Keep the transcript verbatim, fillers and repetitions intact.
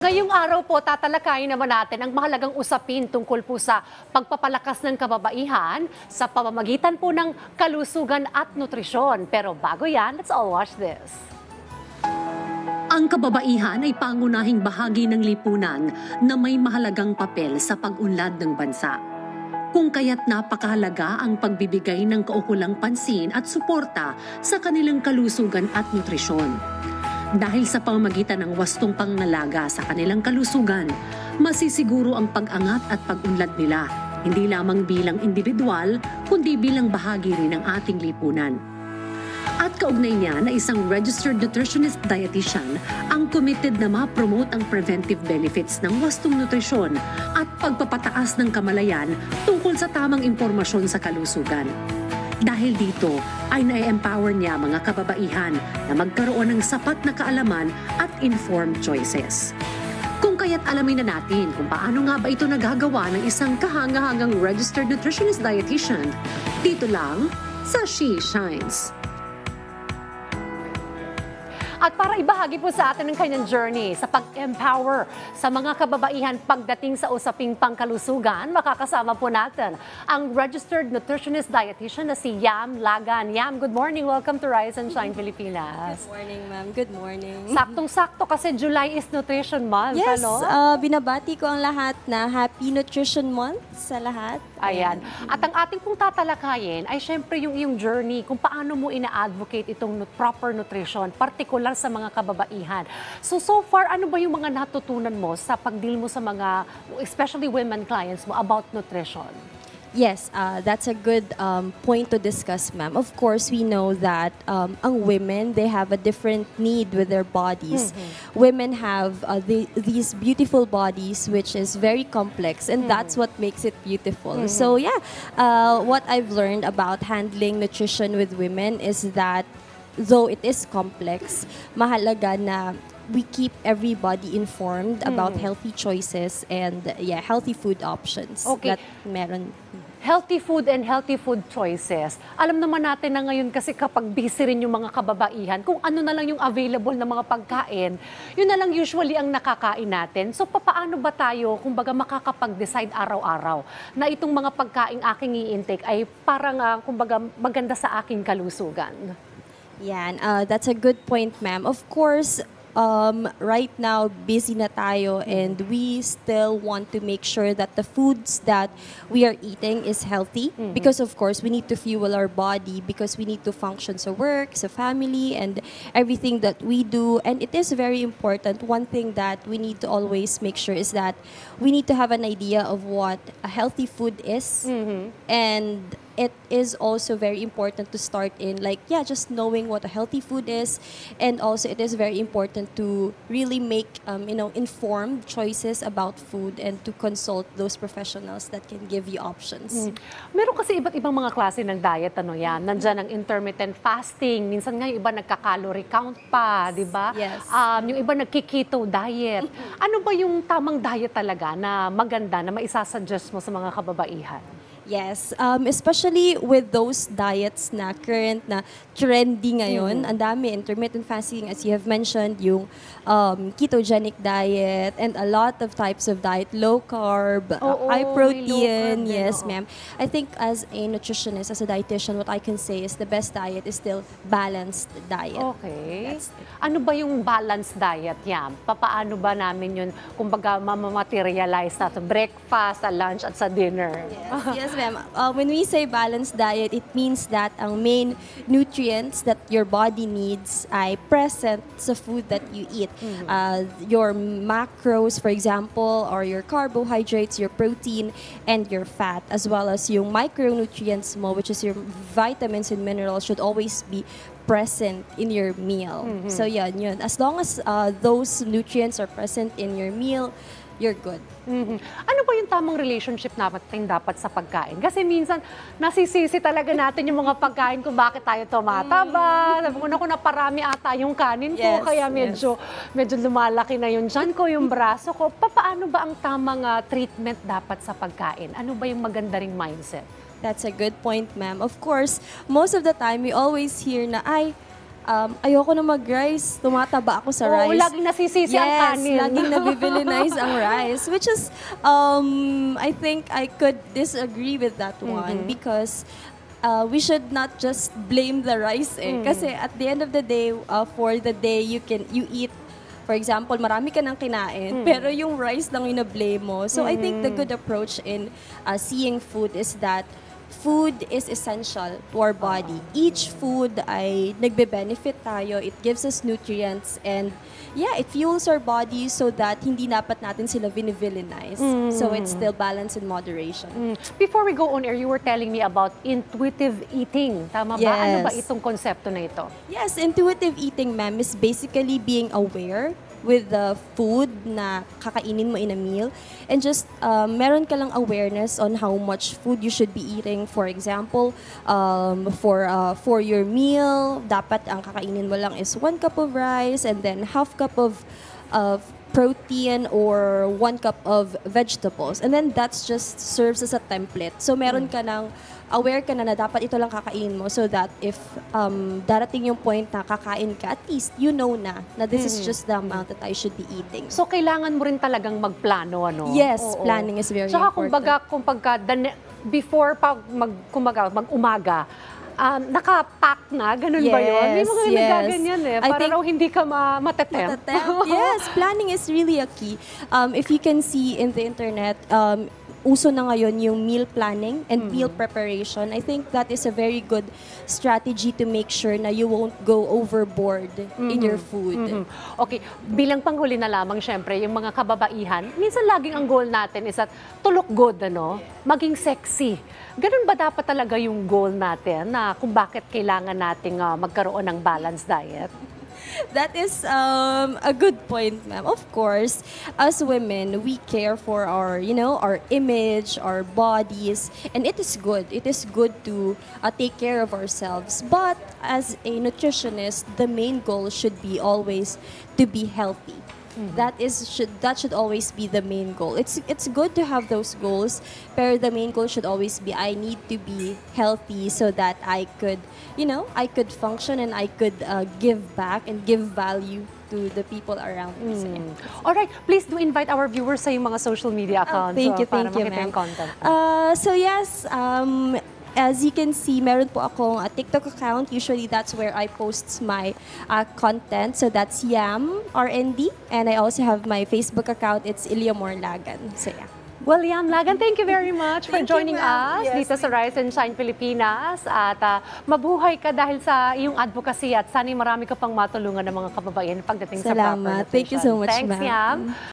Ngayong araw po, tatalakayin naman natin ang mahalagang usapin tungkol po sa pagpapalakas ng kababaihan sa pamamagitan po ng kalusugan at nutrisyon. Pero bago yan, let's all watch this. Ang kababaihan ay pangunahing bahagi ng lipunan na may mahalagang papel sa pag-unlad ng bansa. Kung kaya't napakahalaga ang pagbibigay ng kaukulang pansin at suporta sa kanilang kalusugan at nutrisyon. Dahil sa pamamagitan ng wastong pangangalaga sa kanilang kalusugan, masisiguro ang pag-angat at pag-unlad nila, hindi lamang bilang individual, kundi bilang bahagi rin ng ating lipunan. At kaugnay niya na isang registered nutritionist dietitian ang committed na ma-promote ang preventive benefits ng wastong nutrisyon at pagpapataas ng kamalayan tungkol sa tamang impormasyon sa kalusugan. Dahil dito ay na-empower niya mga kababaihan na magkaroon ng sapat na kaalaman at informed choices. Kung kaya't alamin na natin kung paano nga ba ito nagagawa ng isang kahanga-hangang registered nutritionist dietitian, dito lang sa She Shines. At para ibahagi po sa atin ang kanyang journey sa pag-empower sa mga kababaihan pagdating sa usaping pangkalusugan, makakasama po natin ang registered nutritionist dietitian na si Yam Lagan. Yam, good morning. Welcome to Rise and Shine Pilipinas. Good morning, ma'am. Good morning. Saktong-sakto kasi July is Nutrition Month. Yes, ano? uh, binabati ko ang lahat na Happy Nutrition Month sa lahat. Ayan. At ang ating pong tatalakayin ay syempre yung iyong journey kung paano mo ina-advocate itong proper nutrition, particular sa mga kababaihan. So, so far, ano ba yung mga natutunan mo sa pag-deal mo sa mga, especially women clients mo, about nutrition? Yes, uh, that's a good um, point to discuss, ma'am. Of course, we know that um, ang women, they have a different need with their bodies. Mm-hmm. Women have uh, the, these beautiful bodies, which is very complex, and mm-hmm. that's what makes it beautiful. Mm-hmm. So, yeah, uh, what I've learned about handling nutrition with women is that though it is complex, mahalaga na we keep everybody informed mm. about healthy choices and yeah, healthy food options. Okay. That meron. Healthy food and healthy food choices. Alam naman natin na ngayon kasi kapag busy rin yung mga kababaihan, kung ano na lang yung available na mga pagkain, yun na lang usually ang nakakain natin. So papaano ba tayo, kumbaga makakapag-decide araw-araw na itong mga pagkain aking i-intake ay parang uh, kumbaga maganda sa aking kalusugan? Yan, uh, that's a good point, ma'am. Of course, um, right now, busy na tayo and we still want to make sure that the foods that we are eating is healthy. Mm-hmm. Because, of course, we need to fuel our body because we need to function sa work, sa family, and everything that we do. And it is very important. One thing that we need to always make sure is that we need to have an idea of what a healthy food is. Mm-hmm. And it is also very important to start in like, yeah, just knowing what a healthy food is. And also it is very important to really make, um, you know, informed choices about food and to consult those professionals that can give you options. Mm. Meron kasi iba't ibang mga klase ng diet, ano yan. Nandyan ang intermittent fasting. Minsan nga yung iba nagka-calorie count pa, di ba? Yes. Um, yung iba nagki-keto diet. Ano ba yung tamang diet talaga na maganda na maisasuggest mo sa mga kababaihan? Yes, um, especially with those diets na current na trendy ngayon. Mm-hmm. Ang dami, intermittent fasting, as you have mentioned, yung um, ketogenic diet, and a lot of types of diet, low carb, oh, uh, high oh, protein. Carb, yes, oh. ma'am. I think as a nutritionist, as a dietitian, what I can say is the best diet is still balanced diet. Okay. Ano ba yung balanced diet yan? Papaano ba namin yun, kumbaga, mamamaterialize na sa breakfast, sa lunch, at sa dinner? Yes, yes ma'am. Uh, when we say balanced diet, it means that ang main nutrients that your body needs ay present sa food that you eat. Mm-hmm. uh, your macros, for example, or your carbohydrates, your protein, and your fat, as well as yung micronutrients mo, which is your vitamins and minerals, should always be present in your meal. Mm-hmm. So yun, yun. As long as uh, those nutrients are present in your meal, you're good. Mm-hmm. Ano ba yung tamang relationship natin dapat sa pagkain? Kasi minsan, nasisisi talaga natin yung mga pagkain kung bakit tayo tumataba. Sabi ko na kung naparami ata yung kanin ko, yes, kaya medyo, yes. medyo lumalaki na yung tiyan ko, yung braso ko. Paano ba ang tamang uh, treatment dapat sa pagkain? Ano ba yung maganda ring mindset? That's a good point, ma'am. Of course, most of the time, we always hear na, ay, um, ayoko na mag-rice, tumataba ako sa Oo, rice. laging nasisisi ang Yes, kanin. laging nabibilinize ang rice. Which is, um, I think I could disagree with that one because uh, we should not just blame the rice eh. Kasi at the end of the day, uh, for the day you can you eat, for example, marami ka nang kinain, pero yung rice lang yung na-blame mo. So I think the good approach in uh, seeing food is that food is essential to our body. Each food ay nagbe-benefit tayo. It gives us nutrients and yeah, it fuels our body so that hindi dapat natin sila vinivilinize. So it's still balanced in moderation. Mm. Before we go on air, you were telling me about intuitive eating. Tama ba? Ano ba Yes. itong konsepto na ito? Yes, intuitive eating, ma'am, is basically being aware with the food na kakainin mo in a meal and just um, meron ka lang awareness on how much food you should be eating. For example, um, for uh, for your meal, dapat ang kakainin mo lang is one cup of rice and then half cup of of protein or one cup of vegetables. And then that's just serves as a template. So meron ka ng aware ka na na dapat ito lang kakainin mo so that if um, darating yung point na kakain ka, at least you know na na this is just the amount that I should be eating. So, kailangan mo rin talagang magplano, ano? Yes, Oo. planning is very Tsaka, important. kumbaga, kumbaga, the ne- before pag mag, kumbaga, mag-umaga, um, naka-pack na, ganun ba yun? May Yes, mga yes. nagaganyan eh. I Para think- raw hindi ka ma- matetempt. Matatempt. Yes, planning is really a key. Um, if you can see in the internet, um, uso na ngayon yung meal planning and meal preparation. I think that is a very good strategy to make sure na you won't go overboard in your food. Mhm. Okay, bilang panghuli na lamang, syempre, yung mga kababaihan, minsan laging ang goal natin is that to look good, ano? Maging sexy. Ganun ba dapat talaga yung goal natin na kung bakit kailangan nating ah, magkaroon ng balanced diet? That is um, a good point, ma'am. Of course, as women, we care for our, you know, our image, our bodies, and it is good. It is good to uh, take care of ourselves. But as a nutritionist, the main goal should be always to be healthy. That is should that should always be the main goal. It's it's good to have those goals, but the main goal should always be I need to be healthy so that I could, you know, I could function and I could uh, give back and give value to the people around me. So, yeah. Alright, please do invite our viewers sa yung mga social media accounts. Oh, thank you, ah, para thank you, makita ma'am. yung content. Uh, so yes, um, as you can see, meron po akong a TikTok account. Usually that's where I post my uh, content. So that's Yam R N D. And I also have my Facebook account. It's Iliamor Lagan. So yeah. Well, Yam Lagan, thank you very much for Thank you, joining ma'am. us Yes, dito sa Rise and Shine Pilipinas. At ah, mabuhay ka dahil sa iyong advocacy at sana'y marami ka pang matulungan ng mga kababaihan pagdating sa proper Salamat. Thank you so nutrition. much, Thanks, ma'am. Yam.